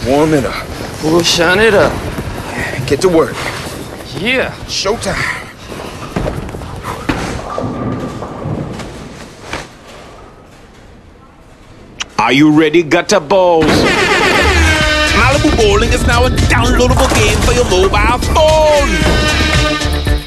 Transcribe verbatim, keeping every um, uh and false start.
Warm it up. We'll shine it up. Get to work. Yeah. Showtime. Are you ready, gutter balls? Malibu Bowling is now a downloadable game for your mobile phone.